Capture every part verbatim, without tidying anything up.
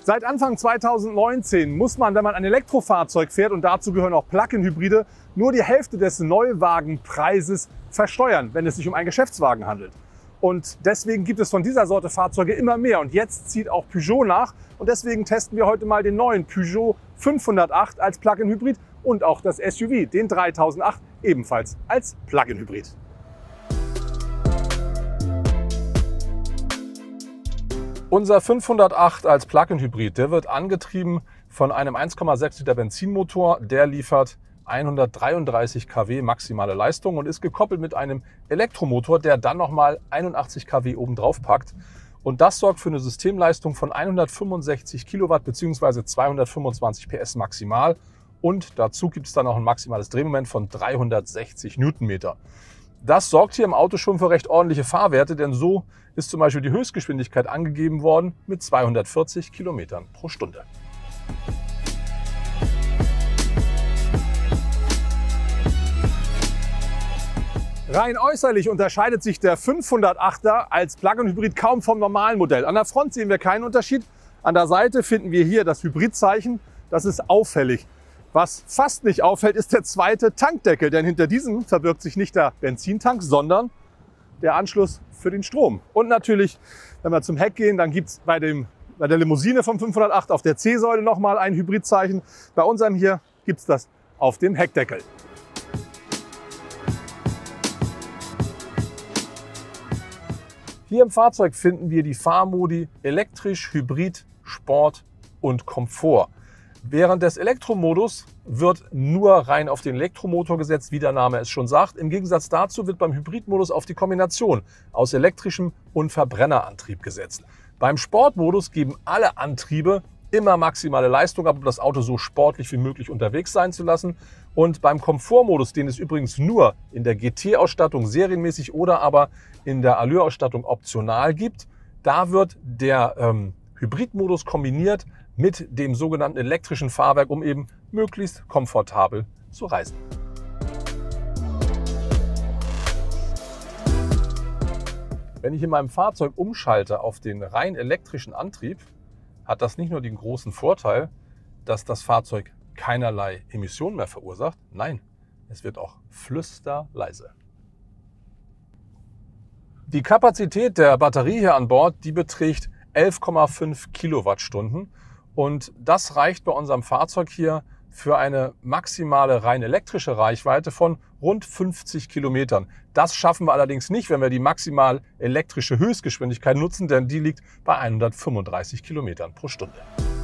Seit Anfang zweitausendneunzehn muss man, wenn man ein Elektrofahrzeug fährt, und dazu gehören auch Plug-in-Hybride, nur die Hälfte des Neuwagenpreises versteuern, wenn es sich um einen Geschäftswagen handelt. Und deswegen gibt es von dieser Sorte Fahrzeuge immer mehr. Und jetzt zieht auch Peugeot nach. Und deswegen testen wir heute mal den neuen Peugeot fünfhundertacht als Plug-in-Hybrid und auch das S U V, den dreitausendacht, ebenfalls als Plug-in-Hybrid. Unser fünfhundertacht als Plug-in-Hybrid, der wird angetrieben von einem eins Komma sechs Liter Benzinmotor. Der liefert hundertdreiunddreißig Kilowatt maximale Leistung und ist gekoppelt mit einem Elektromotor, der dann nochmal einundachtzig Kilowatt obendrauf packt. Und das sorgt für eine Systemleistung von hundertfünfundsechzig Kilowatt bzw. zweihundertfünfundzwanzig P S maximal. Und dazu gibt es dann noch ein maximales Drehmoment von dreihundertsechzig Newtonmeter. Das sorgt hier im Auto schon für recht ordentliche Fahrwerte, denn so ist zum Beispiel die Höchstgeschwindigkeit angegeben worden mit zweihundertvierzig Kilometern pro Stunde. Rein äußerlich unterscheidet sich der fünfhundertachter als Plug-in-Hybrid kaum vom normalen Modell. An der Front sehen wir keinen Unterschied. An der Seite finden wir hier das Hybridzeichen. Das ist auffällig. Was fast nicht auffällt, ist der zweite Tankdeckel, denn hinter diesem verbirgt sich nicht der Benzintank, sondern der Anschluss für den Strom. Und natürlich, wenn wir zum Heck gehen, dann gibt es bei, dem, bei der Limousine vom fünfhundertacht auf der C-Säule nochmal ein Hybridzeichen. Bei unserem hier gibt es das auf dem Heckdeckel. Hier im Fahrzeug finden wir die Fahrmodi elektrisch, Hybrid, Sport und Komfort. Während des Elektromodus wird nur rein auf den Elektromotor gesetzt, wie der Name es schon sagt. Im Gegensatz dazu wird beim Hybridmodus auf die Kombination aus elektrischem und Verbrennerantrieb gesetzt. Beim Sportmodus geben alle Antriebe immer maximale Leistung ab, um das Auto so sportlich wie möglich unterwegs sein zu lassen. Und beim Komfortmodus, den es übrigens nur in der G T-Ausstattung serienmäßig oder aber in der Allure-Ausstattung optional gibt, da wird der ähm, Hybridmodus kombiniert mit dem sogenannten elektrischen Fahrwerk, um eben möglichst komfortabel zu reisen. Wenn ich in meinem Fahrzeug umschalte auf den rein elektrischen Antrieb, hat das nicht nur den großen Vorteil, dass das Fahrzeug keinerlei Emissionen mehr verursacht. Nein, es wird auch flüsterleise. Die Kapazität der Batterie hier an Bord, die beträgt elf Komma fünf Kilowattstunden. Und das reicht bei unserem Fahrzeug hier für eine maximale rein elektrische Reichweite von rund fünfzig Kilometern. Das schaffen wir allerdings nicht, wenn wir die maximal elektrische Höchstgeschwindigkeit nutzen, denn die liegt bei hundertfünfunddreißig Kilometern pro Stunde.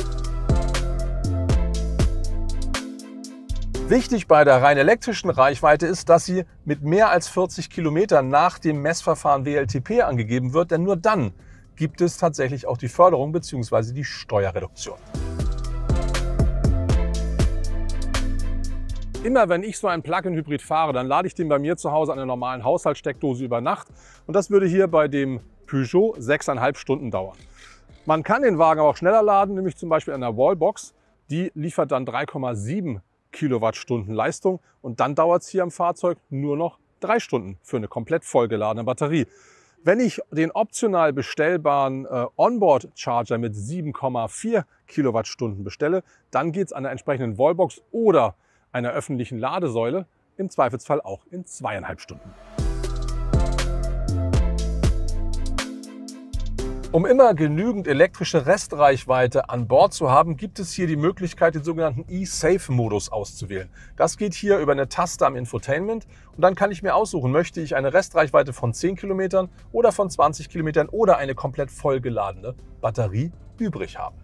Wichtig bei der rein elektrischen Reichweite ist, dass sie mit mehr als vierzig Kilometern nach dem Messverfahren W L T P angegeben wird, denn nur dann gibt es tatsächlich auch die Förderung bzw. die Steuerreduktion. Immer wenn ich so einen Plug-in-Hybrid fahre, dann lade ich den bei mir zu Hause an einer normalen Haushaltssteckdose über Nacht. Und das würde hier bei dem Peugeot sechseinhalb Stunden dauern. Man kann den Wagen aber auch schneller laden, nämlich zum Beispiel an einer Wallbox. Die liefert dann drei Komma sieben Kilowattstunden Leistung und dann dauert es hier am Fahrzeug nur noch drei Stunden für eine komplett vollgeladene Batterie. Wenn ich den optional bestellbaren äh, Onboard-Charger mit sieben Komma vier Kilowattstunden bestelle, dann geht es an der entsprechenden Wallbox oder einer öffentlichen Ladesäule im Zweifelsfall auch in zweieinhalb Stunden. Um immer genügend elektrische Restreichweite an Bord zu haben, gibt es hier die Möglichkeit, den sogenannten eSafe-Modus auszuwählen. Das geht hier über eine Taste am Infotainment und dann kann ich mir aussuchen, möchte ich eine Restreichweite von zehn Kilometern oder von zwanzig Kilometern oder eine komplett vollgeladene Batterie übrig haben.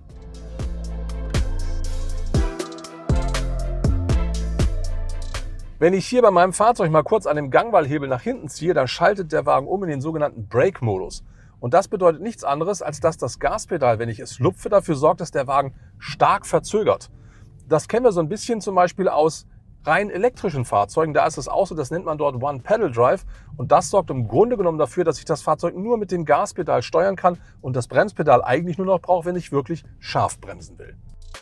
Wenn ich hier bei meinem Fahrzeug mal kurz an dem Gangwallhebel nach hinten ziehe, dann schaltet der Wagen um in den sogenannten Brake-Modus. Und das bedeutet nichts anderes, als dass das Gaspedal, wenn ich es lupfe, dafür sorgt, dass der Wagen stark verzögert. Das kennen wir so ein bisschen zum Beispiel aus rein elektrischen Fahrzeugen. Da ist es auch so, das nennt man dort One-Pedal-Drive. Und das sorgt im Grunde genommen dafür, dass ich das Fahrzeug nur mit dem Gaspedal steuern kann und das Bremspedal eigentlich nur noch brauche, wenn ich wirklich scharf bremsen will.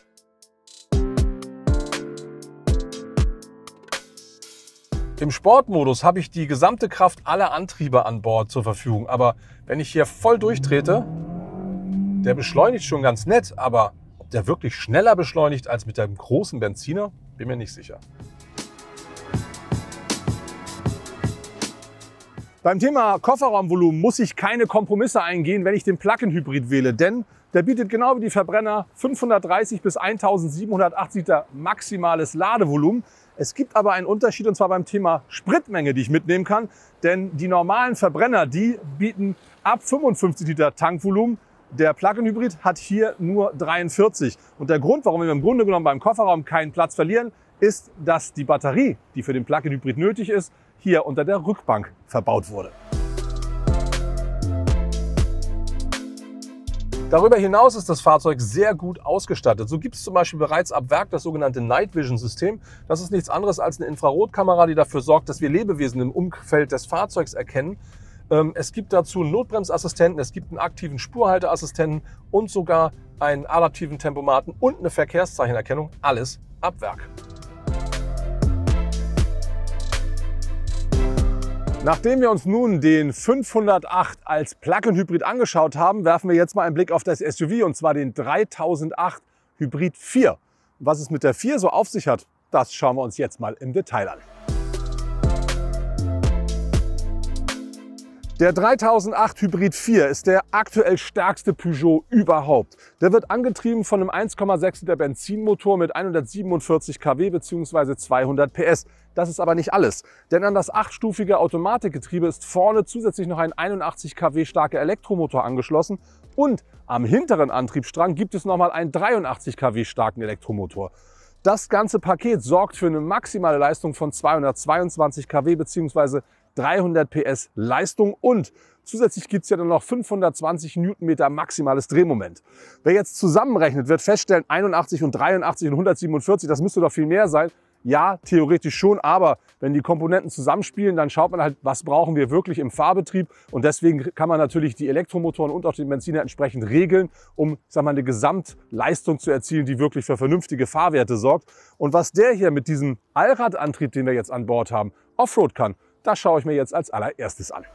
Im Sportmodus habe ich die gesamte Kraft aller Antriebe an Bord zur Verfügung. Aber wenn ich hier voll durchtrete, der beschleunigt schon ganz nett, aber Ob der wirklich schneller beschleunigt als mit dem großen Benziner, bin mir nicht sicher. Beim Thema Kofferraumvolumen muss ich keine Kompromisse eingehen, wenn ich den Plug-in-Hybrid wähle, denn der bietet genau wie die Verbrenner fünfhundertdreißig bis eintausendsiebenhundertachtzig Liter maximales Ladevolumen. Es gibt aber einen Unterschied, und zwar beim Thema Spritmenge, die ich mitnehmen kann, denn die normalen Verbrenner, die bieten ab fünfundfünfzig Liter Tankvolumen. Der Plug-in-Hybrid hat hier nur dreiundvierzig. Und der Grund, warum wir im Grunde genommen beim Kofferraum keinen Platz verlieren, ist, dass die Batterie, die für den Plug-in-Hybrid nötig ist, hier unter der Rückbank verbaut wurde. Darüber hinaus ist das Fahrzeug sehr gut ausgestattet. So gibt es zum Beispiel bereits ab Werk das sogenannte Night Vision System. Das ist nichts anderes als eine Infrarotkamera, die dafür sorgt, dass wir Lebewesen im Umfeld des Fahrzeugs erkennen. Es gibt dazu einen Notbremsassistenten, es gibt einen aktiven Spurhalteassistenten und sogar einen adaptiven Tempomaten und eine Verkehrszeichenerkennung. Alles ab Werk. Nachdem wir uns nun den fünfhundertacht als Plug-in-Hybrid angeschaut haben, werfen wir jetzt mal einen Blick auf das S U V, und zwar den dreitausendacht Hybrid vier. Was es mit der vier so auf sich hat, das schauen wir uns jetzt mal im Detail an. Der dreitausendacht Hybrid vier ist der aktuell stärkste Peugeot überhaupt. Der wird angetrieben von einem eins Komma sechs Liter Benzinmotor mit hundertsiebenundvierzig Kilowatt bzw. zweihundert P S. Das ist aber nicht alles, denn an das achtstufige Automatikgetriebe ist vorne zusätzlich noch ein einundachtzig Kilowatt starker Elektromotor angeschlossen und am hinteren Antriebsstrang gibt es nochmal einen dreiundachtzig Kilowatt starken Elektromotor. Das ganze Paket sorgt für eine maximale Leistung von zweihundertzweiundzwanzig Kilowatt bzw. dreihundert P S Leistung und zusätzlich gibt es ja dann noch fünfhundertzwanzig Newtonmeter maximales Drehmoment. Wer jetzt zusammenrechnet, wird feststellen, einundachtzig und dreiundachtzig und hundertsiebenundvierzig, das müsste doch viel mehr sein. Ja, theoretisch schon, aber wenn die Komponenten zusammenspielen, dann schaut man halt, was brauchen wir wirklich im Fahrbetrieb. Und deswegen kann man natürlich die Elektromotoren und auch den Benziner entsprechend regeln, um, sag mal, eine Gesamtleistung zu erzielen, die wirklich für vernünftige Fahrwerte sorgt. Und was der hier mit diesem Allradantrieb, den wir jetzt an Bord haben, Offroad kann, das schaue ich mir jetzt als allererstes an.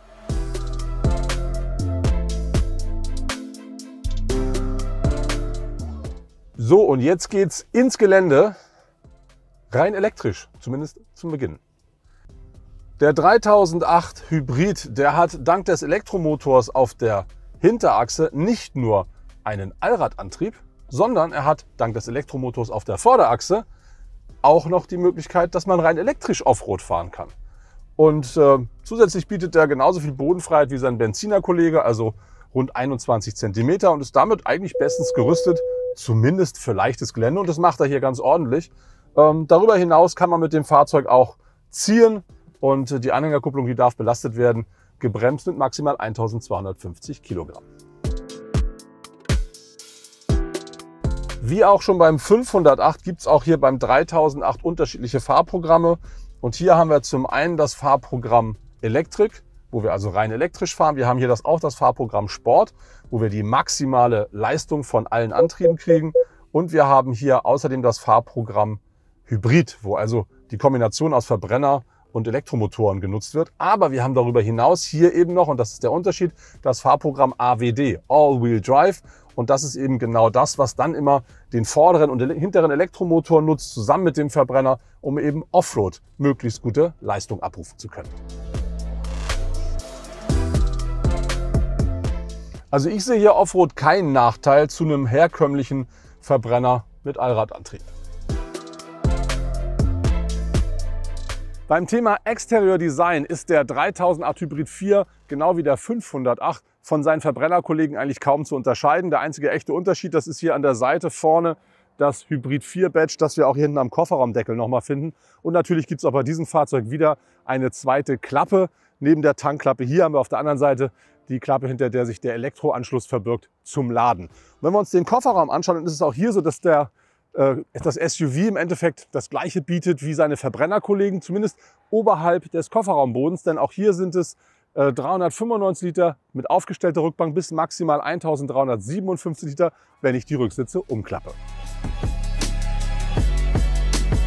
So, und jetzt geht's ins Gelände. Rein elektrisch, zumindest zum Beginn. Der dreitausendacht Hybrid, der hat dank des Elektromotors auf der Hinterachse nicht nur einen Allradantrieb, sondern er hat dank des Elektromotors auf der Vorderachse auch noch die Möglichkeit, dass man rein elektrisch Offroad fahren kann. Und äh, zusätzlich bietet er genauso viel Bodenfreiheit wie sein Benzinerkollege, also rund einundzwanzig Zentimeter, und ist damit eigentlich bestens gerüstet, zumindest für leichtes Gelände, und das macht er hier ganz ordentlich. Ähm, darüber hinaus kann man mit dem Fahrzeug auch ziehen, und äh, die Anhängerkupplung, die darf belastet werden, gebremst mit maximal eintausendzweihundertfünfzig Kilogramm. Wie auch schon beim fünfhundertacht gibt es auch hier beim dreitausendacht unterschiedliche Fahrprogramme. Und hier haben wir zum einen das Fahrprogramm Elektrik, wo wir also rein elektrisch fahren. Wir haben hier das, auch das Fahrprogramm Sport, wo wir die maximale Leistung von allen Antrieben kriegen. Und wir haben hier außerdem das Fahrprogramm Hybrid, wo also die Kombination aus Verbrenner und Elektromotoren genutzt wird. Aber wir haben darüber hinaus hier eben noch, und das ist der Unterschied, das Fahrprogramm A W D, All-Wheel Drive. Und das ist eben genau das, was dann immer den vorderen und den hinteren Elektromotor nutzt, zusammen mit dem Verbrenner, um eben Offroad möglichst gute Leistung abrufen zu können. Also ich sehe hier Offroad keinen Nachteil zu einem herkömmlichen Verbrenner mit Allradantrieb. Beim Thema Exterior-Design ist der dreitausendacht Hybrid vier, genau wie der fünfhundertacht, von seinen Verbrennerkollegen eigentlich kaum zu unterscheiden. Der einzige echte Unterschied, das ist hier an der Seite vorne das Hybrid vier Badge, das wir auch hier hinten am Kofferraumdeckel nochmal finden. Und natürlich gibt es auch bei diesem Fahrzeug wieder eine zweite Klappe neben der Tankklappe. Hier haben wir auf der anderen Seite die Klappe, hinter der sich der Elektroanschluss verbirgt zum Laden. Und wenn wir uns den Kofferraum anschauen, dann ist es auch hier so, dass der das S U V im Endeffekt das gleiche bietet wie seine Verbrennerkollegen, zumindest oberhalb des Kofferraumbodens, denn auch hier sind es äh, dreihundertfünfundneunzig Liter mit aufgestellter Rückbank bis maximal eintausenddreihundertsiebenundfünfzig Liter, wenn ich die Rücksitze umklappe.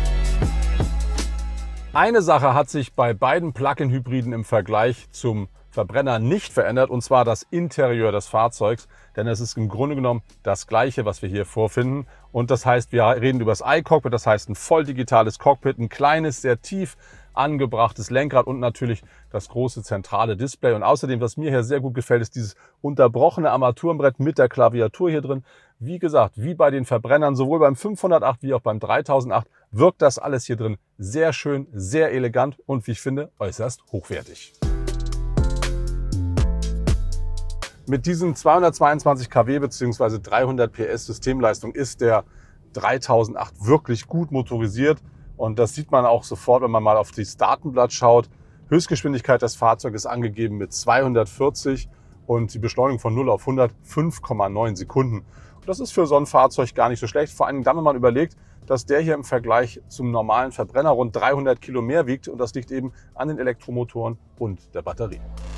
Eine Sache hat sich bei beiden Plug-in-Hybriden im Vergleich zum Verbrenner nicht verändert, und zwar das Interieur des Fahrzeugs, denn es ist im Grunde genommen das Gleiche, was wir hier vorfinden. Und das heißt, wir reden über das iCockpit, das heißt ein voll digitales Cockpit, ein kleines, sehr tief angebrachtes Lenkrad und natürlich das große zentrale Display. Und außerdem, was mir hier sehr gut gefällt, ist dieses unterbrochene Armaturenbrett mit der Klaviatur hier drin. Wie gesagt, wie bei den Verbrennern, sowohl beim fünfhundertacht wie auch beim dreitausendacht, wirkt das alles hier drin sehr schön, sehr elegant und wie ich finde, äußerst hochwertig. Mit diesen zweihundertzweiundzwanzig Kilowatt bzw. dreihundert P S Systemleistung ist der dreitausendacht wirklich gut motorisiert. Und das sieht man auch sofort, wenn man mal auf das Datenblatt schaut. Höchstgeschwindigkeit des Fahrzeugs ist angegeben mit zweihundertvierzig und die Beschleunigung von null auf hundert fünf Komma neun Sekunden. Und das ist für so ein Fahrzeug gar nicht so schlecht. Vor allem dann, wenn man überlegt, dass der hier im Vergleich zum normalen Verbrenner rund dreihundert Kilo mehr wiegt. Und das liegt eben an den Elektromotoren und der Batterie.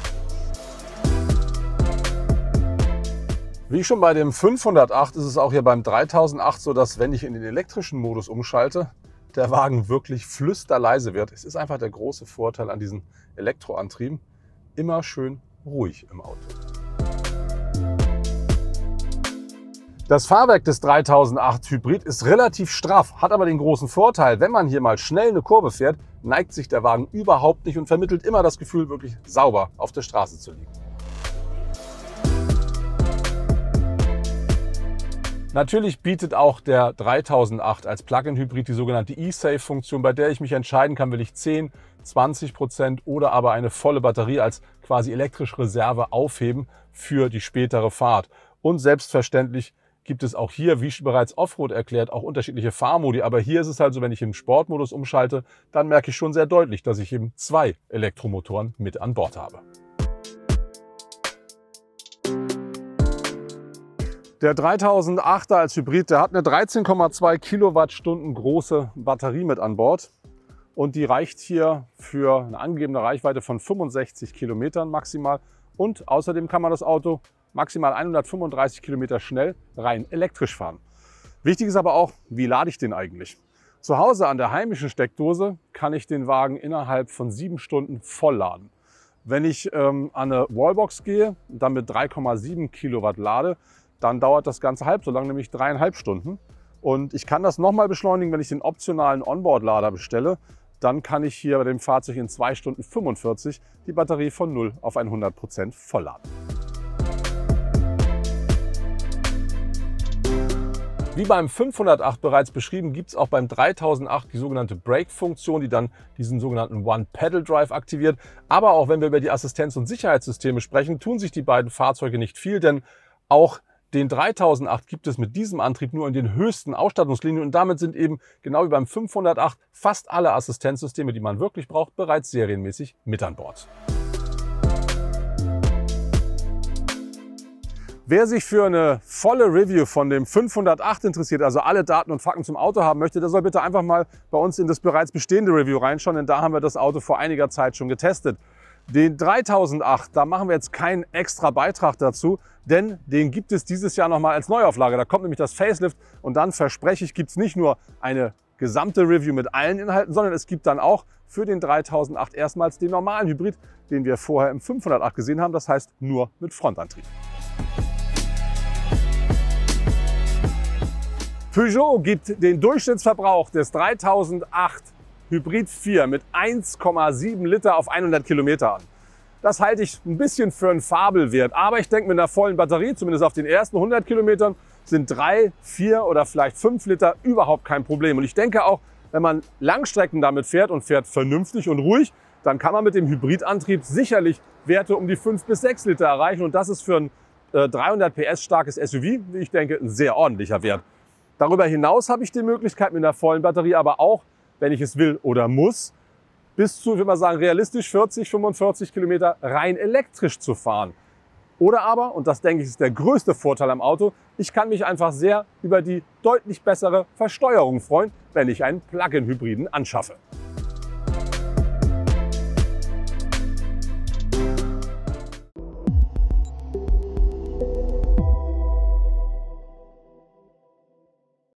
Wie schon bei dem fünfhundertacht ist es auch hier beim dreitausendacht so, dass wenn ich in den elektrischen Modus umschalte, der Wagen wirklich flüsterleise wird. Es ist einfach der große Vorteil an diesen Elektroantrieben. Immer schön ruhig im Auto. Das Fahrwerk des dreitausendacht Hybrid ist relativ straff, hat aber den großen Vorteil, wenn man hier mal schnell eine Kurve fährt, neigt sich der Wagen überhaupt nicht und vermittelt immer das Gefühl, wirklich sauber auf der Straße zu liegen. Natürlich bietet auch der dreitausendacht als Plug-in-Hybrid die sogenannte eSafe-Funktion, bei der ich mich entscheiden kann, will ich zehn, zwanzig Prozent oder aber eine volle Batterie als quasi elektrische Reserve aufheben für die spätere Fahrt. Und selbstverständlich gibt es auch hier, wie bereits Offroad erklärt, auch unterschiedliche Fahrmodi. Aber hier ist es halt so, wenn ich im Sportmodus umschalte, dann merke ich schon sehr deutlich, dass ich eben zwei Elektromotoren mit an Bord habe. Der dreitausendachter als Hybrid, der hat eine dreizehn Komma zwei Kilowattstunden große Batterie mit an Bord. Und die reicht hier für eine angegebene Reichweite von fünfundsechzig Kilometern maximal. Und außerdem kann man das Auto maximal hundertfünfunddreißig Kilometer schnell rein elektrisch fahren. Wichtig ist aber auch, wie lade ich den eigentlich? Zu Hause an der heimischen Steckdose kann ich den Wagen innerhalb von sieben Stunden voll laden. Wenn ich ähm, an eine Wallbox gehe und dann mit drei Komma sieben Kilowatt lade, dann dauert das Ganze halb so lang, nämlich dreieinhalb Stunden. Und ich kann das nochmal beschleunigen, wenn ich den optionalen Onboard-Lader bestelle. Dann kann ich hier bei dem Fahrzeug in zwei Stunden fünfundvierzig die Batterie von null auf hundert Prozent vollladen. Wie beim fünfhundertacht bereits beschrieben, gibt es auch beim dreitausendacht die sogenannte Brake-Funktion, die dann diesen sogenannten One-Pedal-Drive aktiviert. Aber auch wenn wir über die Assistenz- und Sicherheitssysteme sprechen, tun sich die beiden Fahrzeuge nicht viel, denn auch den dreitausendacht gibt es mit diesem Antrieb nur in den höchsten Ausstattungslinien und damit sind eben genau wie beim fünfhundertacht fast alle Assistenzsysteme, die man wirklich braucht, bereits serienmäßig mit an Bord. Wer sich für eine volle Review von dem fünfhundertacht interessiert, also alle Daten und Fakten zum Auto haben möchte, der soll bitte einfach mal bei uns in das bereits bestehende Review reinschauen, denn da haben wir das Auto vor einiger Zeit schon getestet. Den dreitausendacht, da machen wir jetzt keinen extra Beitrag dazu, denn den gibt es dieses Jahr nochmal als Neuauflage. Da kommt nämlich das Facelift und dann verspreche ich, gibt es nicht nur eine gesamte Review mit allen Inhalten, sondern es gibt dann auch für den dreitausendacht erstmals den normalen Hybrid, den wir vorher im fünfhundertacht gesehen haben, das heißt nur mit Frontantrieb. Peugeot gibt den Durchschnittsverbrauch des dreitausendacht Hybrid vier mit eins Komma sieben Liter auf hundert Kilometer an. Das halte ich ein bisschen für einen Fabelwert, aber ich denke, mit einer vollen Batterie, zumindest auf den ersten hundert Kilometern, sind drei, vier oder vielleicht fünf Liter überhaupt kein Problem. Und ich denke auch, wenn man Langstrecken damit fährt und fährt vernünftig und ruhig, dann kann man mit dem Hybridantrieb sicherlich Werte um die fünf bis sechs Liter erreichen. Und das ist für ein äh, dreihundert P S starkes S U V, wie ich denke, ein sehr ordentlicher Wert. Darüber hinaus habe ich die Möglichkeit mit einer vollen Batterie, aber auch, wenn ich es will oder muss, bis zu, ich würde mal sagen, realistisch vierzig, fünfundvierzig Kilometer rein elektrisch zu fahren. Oder aber, und das denke ich ist der größte Vorteil am Auto, ich kann mich einfach sehr über die deutlich bessere Versteuerung freuen, wenn ich einen Plug-in-Hybriden anschaffe.